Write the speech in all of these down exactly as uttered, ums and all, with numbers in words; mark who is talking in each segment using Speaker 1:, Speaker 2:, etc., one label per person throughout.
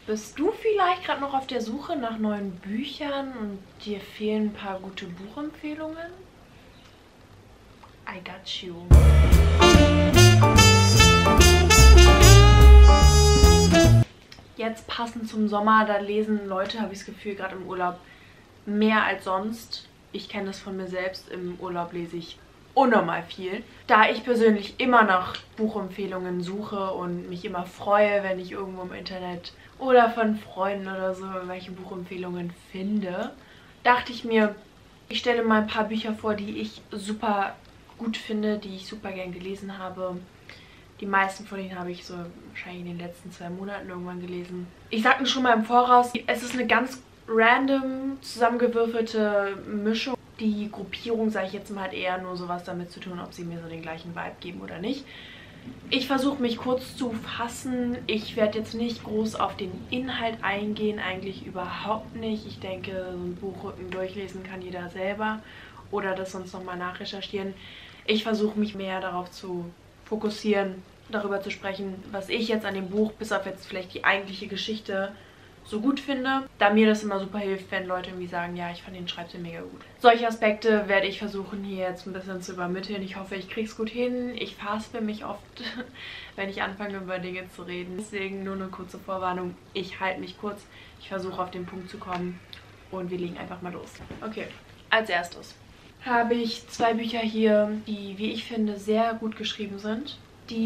Speaker 1: Bist du vielleicht gerade noch auf der Suche nach neuen Büchern und dir fehlen ein paar gute Buchempfehlungen? I got you. Jetzt passend zum Sommer, da lesen Leute, habe ich das Gefühl, gerade im Urlaub mehr als sonst. Ich kenne das von mir selbst, im Urlaub lese ich unnormal viel. Da ich persönlich immer nach Buchempfehlungen suche und mich immer freue, wenn ich irgendwo im Internet oder von Freunden oder so irgendwelche Buchempfehlungen finde, dachte ich mir, ich stelle mal ein paar Bücher vor, die ich super gut finde, die ich super gern gelesen habe. Die meisten von denen habe ich so wahrscheinlich in den letzten zwei Monaten irgendwann gelesen. Ich sagte schon mal im Voraus, es ist eine ganz random zusammengewürfelte Mischung. Die Gruppierung, sage ich jetzt mal, hat eher nur sowas damit zu tun, ob sie mir so den gleichen Vibe geben oder nicht. Ich versuche mich kurz zu fassen. Ich werde jetzt nicht groß auf den Inhalt eingehen, eigentlich überhaupt nicht. Ich denke, so ein Buchrücken durchlesen kann jeder selber oder das sonst nochmal nachrecherchieren. Ich versuche mich mehr darauf zu fokussieren, darüber zu sprechen, was ich jetzt an dem Buch, bis auf jetzt vielleicht die eigentliche Geschichte, so gut finde, da mir das immer super hilft, wenn Leute irgendwie sagen, ja, ich fand den Schreibstil mega gut. Solche Aspekte werde ich versuchen hier jetzt ein bisschen zu übermitteln. Ich hoffe, ich kriege es gut hin. Ich verhaspel mich oft, wenn ich anfange, über Dinge zu reden. Deswegen nur eine kurze Vorwarnung. Ich halte mich kurz. Ich versuche auf den Punkt zu kommen und wir legen einfach mal los. Okay, als erstes habe ich zwei Bücher hier, die, wie ich finde, sehr gut geschrieben sind.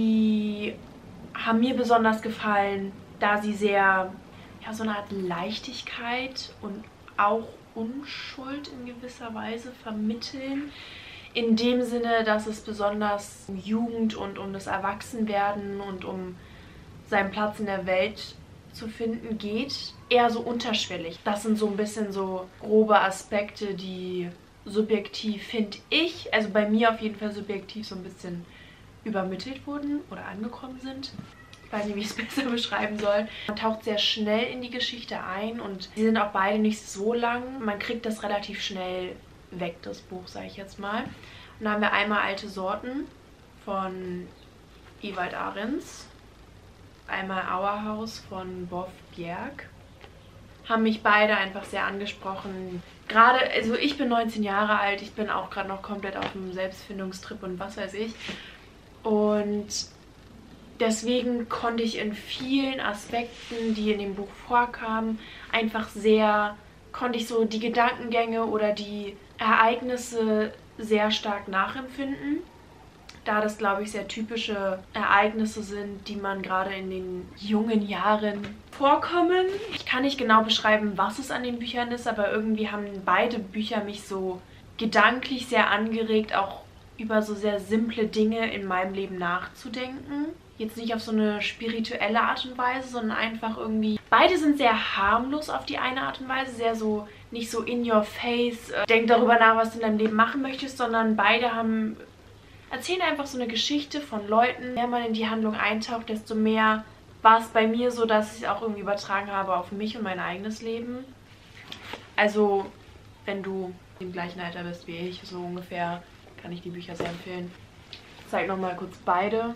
Speaker 1: Die haben mir besonders gefallen, da sie sehr, ja, so eine Art Leichtigkeit und auch Unschuld in gewisser Weise vermitteln. In dem Sinne, dass es besonders um Jugend und um das Erwachsenwerden und um seinen Platz in der Welt zu finden geht. Eher so unterschwellig. Das sind so ein bisschen so grobe Aspekte, die subjektiv, finde ich, also bei mir auf jeden Fall subjektiv so ein bisschen übermittelt wurden oder angekommen sind. Ich weiß nicht, wie ich es besser beschreiben soll. Man taucht sehr schnell in die Geschichte ein und die sind auch beide nicht so lang. Man kriegt das relativ schnell weg, das Buch, sage ich jetzt mal. Und dann haben wir einmal Alte Sorten von Ewald Ahrens, einmal Auerhaus von Bof Bjerg. Haben mich beide einfach sehr angesprochen. Gerade, also ich bin neunzehn Jahre alt, ich bin auch gerade noch komplett auf einem Selbstfindungstrip und was weiß ich. Und deswegen konnte ich in vielen Aspekten, die in dem Buch vorkamen, einfach sehr, konnte ich so die Gedankengänge oder die Ereignisse sehr stark nachempfinden. Da das, glaube ich, sehr typische Ereignisse sind, die man gerade in den jungen Jahren vorkommen. Ich kann nicht genau beschreiben, was es an den Büchern ist, aber irgendwie haben beide Bücher mich so gedanklich sehr angeregt, auch über so sehr simple Dinge in meinem Leben nachzudenken. Jetzt nicht auf so eine spirituelle Art und Weise, sondern einfach irgendwie... Beide sind sehr harmlos auf die eine Art und Weise, sehr so, nicht so in your face, äh, denk darüber nach, was du in deinem Leben machen möchtest, sondern beide haben... erzählen einfach so eine Geschichte von Leuten. Je mehr man in die Handlung eintaucht, desto mehr war es bei mir so, dass ich es auch irgendwie übertragen habe auf mich und mein eigenes Leben. Also, wenn du im gleichen Alter bist wie ich, so ungefähr, kann ich die Bücher sehr empfehlen. Ich zeige nochmal kurz beide.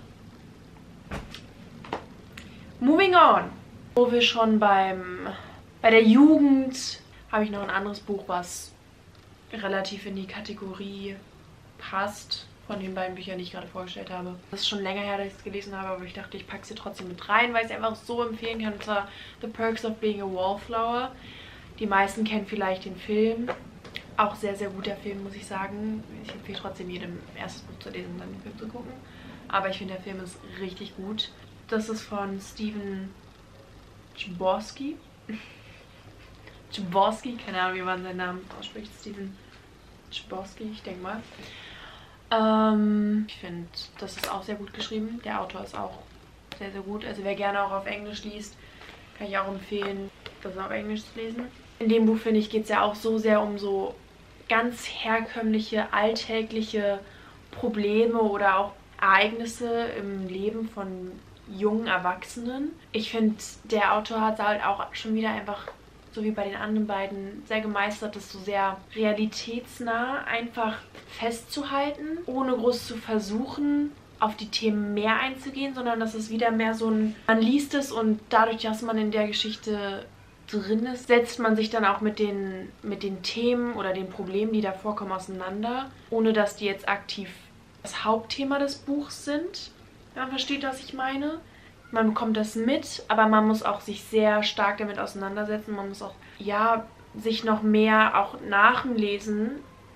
Speaker 1: Moving on. Wo wir schon beim, bei der Jugend, habe ich noch ein anderes Buch, was relativ in die Kategorie passt. Von den beiden Büchern, die ich gerade vorgestellt habe. Das ist schon länger her, dass ich es gelesen habe, aber ich dachte, ich packe sie trotzdem mit rein, weil ich es einfach so empfehlen kann. Und zwar The Perks of Being a Wallflower. Die meisten kennen vielleicht den Film. Auch sehr, sehr guter Film, muss ich sagen. Ich empfehle trotzdem jedem, erstes Buch zu lesen und dann den Film zu gucken. Aber ich finde, der Film ist richtig gut. Das ist von Steven Chbosky. Chbosky, keine Ahnung, wie man seinen Namen ausspricht. Steven Chbosky, ich denke mal. Ähm, ich finde, das ist auch sehr gut geschrieben. Der Autor ist auch sehr, sehr gut. Also wer gerne auch auf Englisch liest, kann ich auch empfehlen, das auf Englisch zu lesen. In dem Buch, finde ich, geht es ja auch so sehr um so ganz herkömmliche, alltägliche Probleme oder auch Ereignisse im Leben von jungen Erwachsenen. Ich finde, der Autor hat es halt auch schon wieder einfach, so wie bei den anderen beiden, sehr gemeistert, das so sehr realitätsnah einfach festzuhalten, ohne groß zu versuchen, auf die Themen mehr einzugehen, sondern das ist wieder mehr so ein, man liest es und dadurch, dass man in der Geschichte drin ist, setzt man sich dann auch mit den, mit den Themen oder den Problemen, die da vorkommen, auseinander, ohne dass die jetzt aktiv das Hauptthema des Buchs sind. Wenn man versteht, was ich meine. Man bekommt das mit, aber man muss auch sich sehr stark damit auseinandersetzen. Man muss auch, ja, sich noch mehr auch nach dem Lesen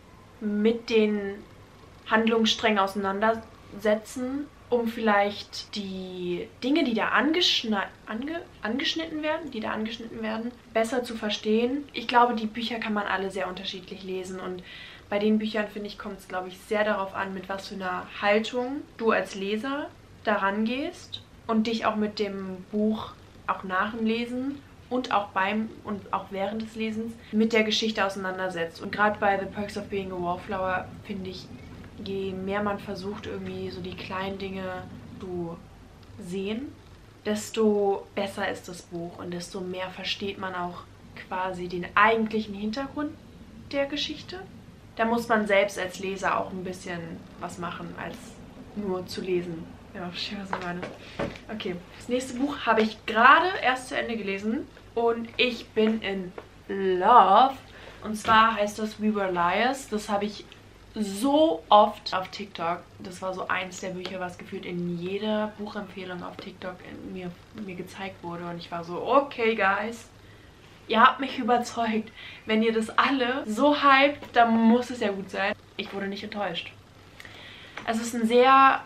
Speaker 1: mit den Handlungssträngen auseinandersetzen, um vielleicht die Dinge, die da angeschni ange angeschnitten werden, die da angeschnitten werden, besser zu verstehen. Ich glaube, die Bücher kann man alle sehr unterschiedlich lesen und bei den Büchern, finde ich, kommt es, glaube ich, sehr darauf an, mit was für einer Haltung du als Leser daran gehst und dich auch mit dem Buch auch nach dem Lesen und auch beim und auch während des Lesens mit der Geschichte auseinandersetzt. Und gerade bei The Perks of Being a Wallflower finde ich, je mehr man versucht, irgendwie so die kleinen Dinge zu sehen, desto besser ist das Buch und desto mehr versteht man auch quasi den eigentlichen Hintergrund der Geschichte. Da muss man selbst als Leser auch ein bisschen was machen, als nur zu lesen. Ja, verstehe, was ich meine. Okay, das nächste Buch habe ich gerade erst zu Ende gelesen und ich bin in love. Und zwar heißt das We Were Liars. Das habe ich so oft auf TikTok. Das war so eins der Bücher, was gefühlt in jeder Buchempfehlung auf TikTok mir, mir gezeigt wurde. Und ich war so, okay, guys, ihr habt mich überzeugt. Wenn ihr das alle so hypt, dann muss es ja gut sein. Ich wurde nicht enttäuscht. Es ist ein sehr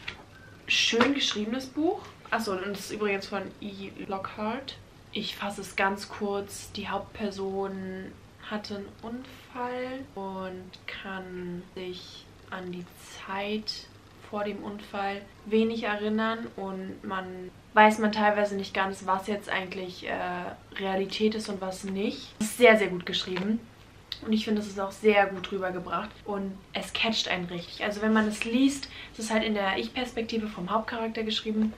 Speaker 1: schön geschriebenes Buch. Achso, und das ist übrigens von E. Lockhart. Ich fasse es ganz kurz. Die Hauptperson hatte einen Unfall und kann sich an die Zeit vor dem Unfall wenig erinnern und man weiß man teilweise nicht ganz, was jetzt eigentlich äh, Realität ist und was nicht. Es ist sehr, sehr gut geschrieben und ich finde, es ist auch sehr gut rübergebracht und es catcht einen richtig. Also wenn man es liest, es ist halt in der Ich-Perspektive vom Hauptcharakter geschrieben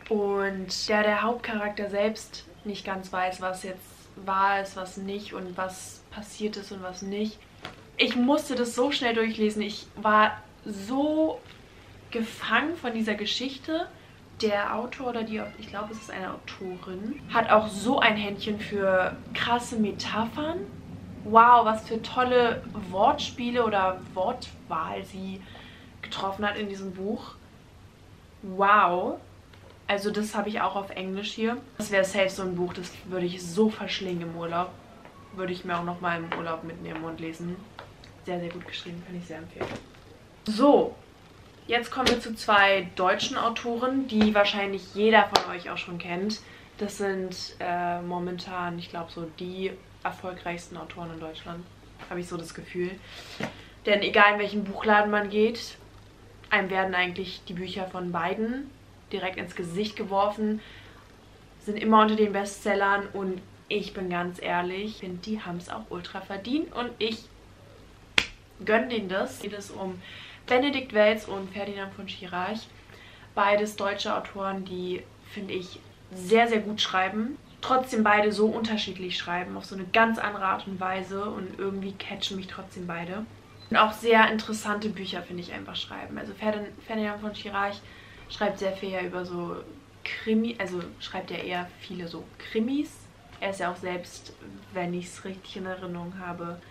Speaker 1: und der, der Hauptcharakter selbst nicht ganz weiß, was jetzt wahr ist, was nicht und was passiert ist und was nicht. Ich musste das so schnell durchlesen. Ich war so gefangen von dieser Geschichte. Der Autor oder die, ich glaube, es ist eine Autorin, hat auch so ein Händchen für krasse Metaphern. Wow, was für tolle Wortspiele oder Wortwahl sie getroffen hat in diesem Buch. Wow. Also das habe ich auch auf Englisch hier. Das wäre safe so ein Buch, das würde ich so verschlingen im Urlaub. Würde ich mir auch noch mal im Urlaub mitnehmen und lesen. Sehr, sehr gut geschrieben, kann ich sehr empfehlen. So, jetzt kommen wir zu zwei deutschen Autoren, die wahrscheinlich jeder von euch auch schon kennt. Das sind äh, momentan, ich glaube, so die erfolgreichsten Autoren in Deutschland. Habe ich so das Gefühl. Denn egal in welchen Buchladen man geht, einem werden eigentlich die Bücher von beiden direkt ins Gesicht geworfen, sind immer unter den Bestsellern und ich bin ganz ehrlich, ich finde, die haben es auch ultra verdient und ich gönne denen das. Es geht es um Benedikt Welz und Ferdinand von Schirach. Beides deutsche Autoren, die, finde ich, sehr, sehr gut schreiben. Trotzdem beide so unterschiedlich schreiben, auf so eine ganz andere Art und Weise und irgendwie catchen mich trotzdem beide. Und auch sehr interessante Bücher, finde ich, einfach schreiben. Also Ferdinand von Schirach schreibt sehr viel ja über so Krimi, also schreibt ja eher viele so Krimis. Er ist ja auch selbst, wenn ich es richtig in Erinnerung habe,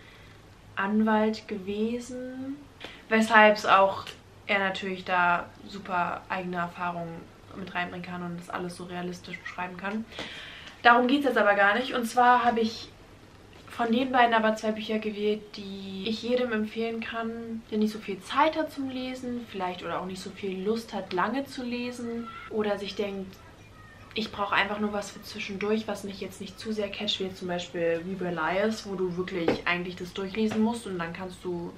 Speaker 1: Anwalt gewesen. Weshalb es auch er natürlich da super eigene Erfahrungen mit reinbringen kann und das alles so realistisch beschreiben kann. Darum geht es jetzt aber gar nicht. Und zwar habe ich von den beiden aber zwei Bücher gewählt, die ich jedem empfehlen kann, der nicht so viel Zeit hat zum Lesen, vielleicht oder auch nicht so viel Lust hat, lange zu lesen oder sich denkt, ich brauche einfach nur was für zwischendurch, was mich jetzt nicht zu sehr catcht, wie jetzt zum Beispiel We Were Liars, wo du wirklich eigentlich das durchlesen musst und dann kannst du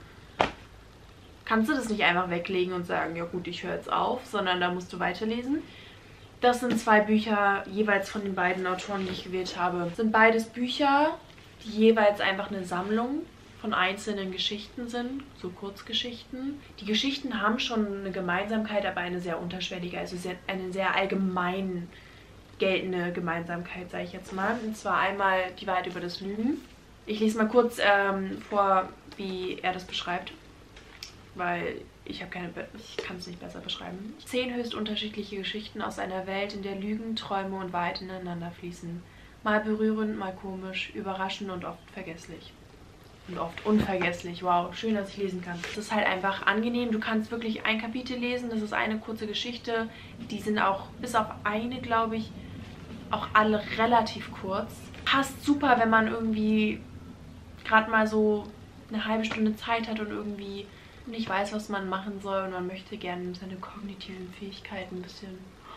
Speaker 1: kannst du das nicht einfach weglegen und sagen, ja gut, ich höre jetzt auf, sondern da musst du weiterlesen. Das sind zwei Bücher, jeweils von den beiden Autoren, die ich gewählt habe. Das sind beides Bücher, die jeweils einfach eine Sammlung von einzelnen Geschichten sind, so Kurzgeschichten. Die Geschichten haben schon eine Gemeinsamkeit, aber eine sehr unterschwellige, also sehr, eine sehr allgemein geltende Gemeinsamkeit, sage ich jetzt mal. Und zwar einmal die Wahrheit über das Lügen. Ich lese mal kurz ähm, vor, wie er das beschreibt. weil ich habe keine, Be ich kann es nicht besser beschreiben. Zehn höchst unterschiedliche Geschichten aus einer Welt, in der Lügen, Träume und Wahrheit ineinander fließen. Mal berührend, mal komisch, überraschend und oft vergesslich. Und oft unvergesslich. Wow, schön, dass ich lesen kann. Es ist halt einfach angenehm. Du kannst wirklich ein Kapitel lesen. Das ist eine kurze Geschichte. Die sind auch, bis auf eine, glaube ich, auch alle relativ kurz. Passt super, wenn man irgendwie gerade mal so eine halbe Stunde Zeit hat und irgendwie nicht weiß, was man machen soll. Und man möchte gerne seine kognitiven Fähigkeiten ein bisschen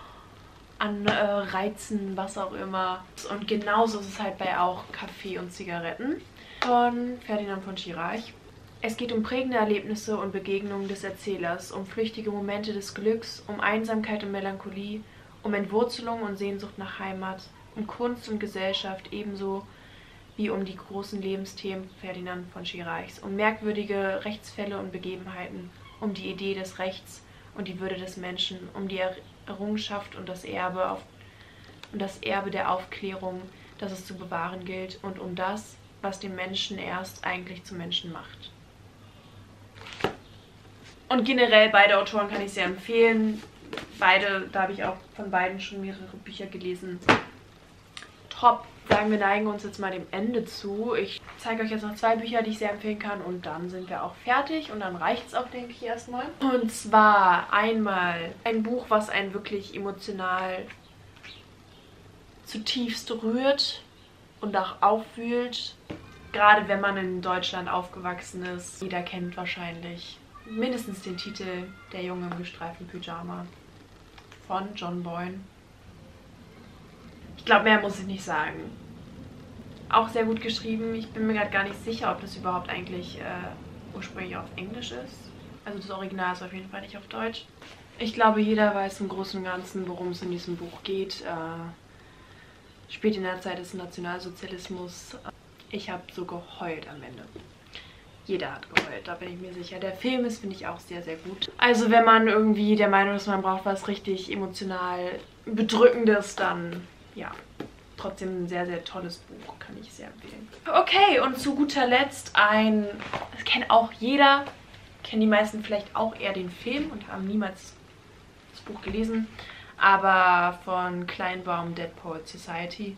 Speaker 1: anreizen, was auch immer. Und genauso ist es halt bei auch Kaffee und Zigaretten von Ferdinand von Schirach. Es geht um prägende Erlebnisse und Begegnungen des Erzählers, um flüchtige Momente des Glücks, um Einsamkeit und Melancholie, um Entwurzelung und Sehnsucht nach Heimat, um Kunst und Gesellschaft ebenso wie um die großen Lebensthemen Ferdinand von Schirachs, um merkwürdige Rechtsfälle und Begebenheiten, um die Idee des Rechts und die Würde des Menschen, um die Errungenschaft und das Erbe, auf, und das Erbe der Aufklärung, das es zu bewahren gilt, und um das, was den Menschen erst eigentlich zum Menschen macht. Und generell beide Autoren kann ich sehr empfehlen. Beide, da habe ich auch von beiden schon mehrere Bücher gelesen. Top. Sagen wir, neigen uns jetzt mal dem Ende zu. Ich zeige euch jetzt noch zwei Bücher, die ich sehr empfehlen kann, und dann sind wir auch fertig und dann reicht es auch, denke ich, erstmal. Und zwar einmal ein Buch, was einen wirklich emotional zutiefst rührt und auch aufwühlt. Gerade wenn man in Deutschland aufgewachsen ist. Jeder kennt wahrscheinlich mindestens den Titel Der Junge im gestreiften Pyjama von John Boyne. Ich glaube, mehr muss ich nicht sagen. Auch sehr gut geschrieben. Ich bin mir gerade gar nicht sicher, ob das überhaupt eigentlich äh, ursprünglich auf Englisch ist. Also das Original ist auf jeden Fall nicht auf Deutsch. Ich glaube, jeder weiß im Großen und Ganzen, worum es in diesem Buch geht. Äh, spielt in der Zeit des Nationalsozialismus. Ich habe so geheult am Ende. Jeder hat geheult, da bin ich mir sicher. Der Film ist, finde ich, auch sehr, sehr gut. Also wenn man irgendwie der Meinung ist, man braucht was richtig emotional Bedrückendes, dann ja, trotzdem ein sehr, sehr tolles Buch, kann ich sehr empfehlen. Okay, und zu guter Letzt ein, das kennt auch jeder, kennen die meisten vielleicht auch eher den Film und haben niemals das Buch gelesen, aber von Kleinbaum, Dead Poets Society.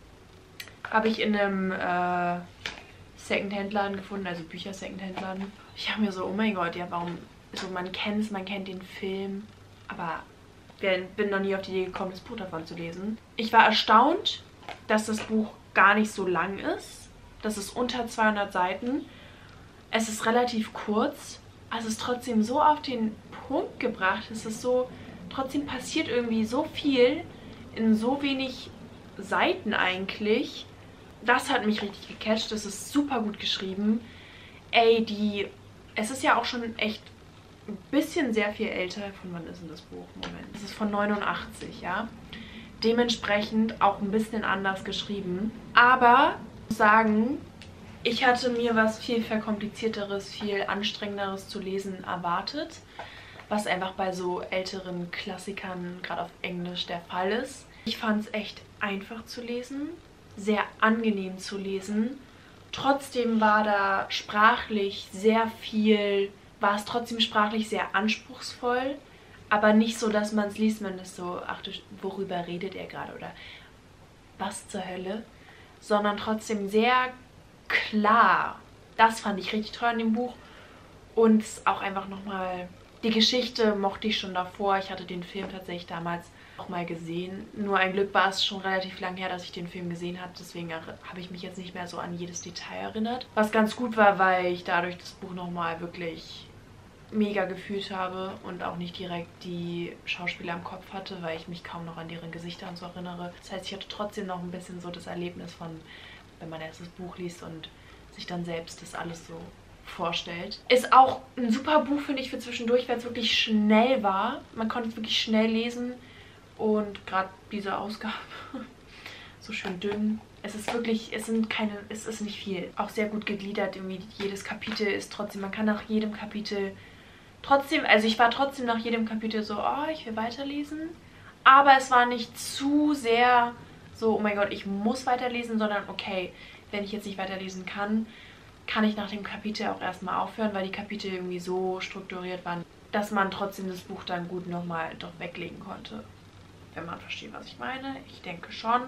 Speaker 1: Habe ich in einem äh, Secondhand-Laden gefunden, also Bücher-Secondhand-Laden. Ich habe mir so, oh mein Gott, ja, warum, so man kennt es, man kennt den Film, aber ich bin noch nie auf die Idee gekommen, das Buch davon zu lesen. Ich war erstaunt, dass das Buch gar nicht so lang ist. Das ist unter zweihundert Seiten. Es ist relativ kurz. Es ist trotzdem so auf den Punkt gebracht. Es ist so, trotzdem passiert irgendwie so viel in so wenig Seiten eigentlich. Das hat mich richtig gecatcht. Das ist super gut geschrieben. Ey, die, es ist ja auch schon echt ein bisschen sehr viel älter. Von wann ist denn das Buch? Moment. Das ist von neunundachtzig, ja. Dementsprechend auch ein bisschen anders geschrieben. Aber ich muss sagen, ich hatte mir was viel verkomplizierteres, viel anstrengenderes zu lesen erwartet. Was einfach bei so älteren Klassikern, gerade auf Englisch, der Fall ist. Ich fand es echt einfach zu lesen. Sehr angenehm zu lesen. Trotzdem war da sprachlich sehr viel... war es trotzdem sprachlich sehr anspruchsvoll, aber nicht so, dass man es liest, man ist so, ach du, worüber redet er gerade oder was zur Hölle, sondern trotzdem sehr klar. Das fand ich richtig toll an dem Buch und auch einfach nochmal, die Geschichte mochte ich schon davor, ich hatte den Film tatsächlich damals auch mal gesehen, nur ein Glück war es schon relativ lang her, dass ich den Film gesehen habe, deswegen habe ich mich jetzt nicht mehr so an jedes Detail erinnert. Was ganz gut war, weil ich dadurch das Buch nochmal wirklich mega gefühlt habe und auch nicht direkt die Schauspieler im Kopf hatte, weil ich mich kaum noch an deren Gesichter und so erinnere. Das heißt, ich hatte trotzdem noch ein bisschen so das Erlebnis von, wenn man erst das Buch liest und sich dann selbst das alles so vorstellt. Ist auch ein super Buch, finde ich, für zwischendurch, weil es wirklich schnell war. Man konnte es wirklich schnell lesen. Und gerade diese Ausgabe, so schön dünn. Es ist wirklich, es sind keine, es ist nicht viel. Auch sehr gut gegliedert, irgendwie jedes Kapitel ist trotzdem, man kann nach jedem Kapitel trotzdem, also ich war trotzdem nach jedem Kapitel so, oh, ich will weiterlesen. Aber es war nicht zu sehr so, oh mein Gott, ich muss weiterlesen, sondern okay, wenn ich jetzt nicht weiterlesen kann, kann ich nach dem Kapitel auch erstmal aufhören, weil die Kapitel irgendwie so strukturiert waren, dass man trotzdem das Buch dann gut nochmal doch weglegen konnte. Wenn man versteht, was ich meine. Ich denke schon.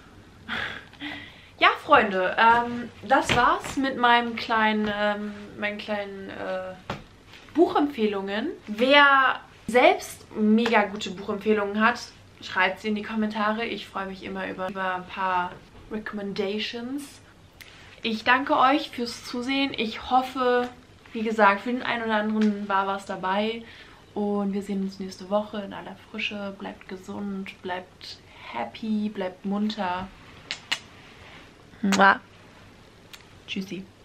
Speaker 1: Ja, Freunde, ähm, das war's mit meinem kleinen, ähm, meinen kleinen äh, Buchempfehlungen. Wer selbst mega gute Buchempfehlungen hat, schreibt sie in die Kommentare. Ich freue mich immer über, über ein paar Recommendations. Ich danke euch fürs Zusehen. Ich hoffe, wie gesagt, für den einen oder anderen war was dabei. Und wir sehen uns nächste Woche in aller Frische. Bleibt gesund, bleibt happy, bleibt munter. Mua. Tschüssi.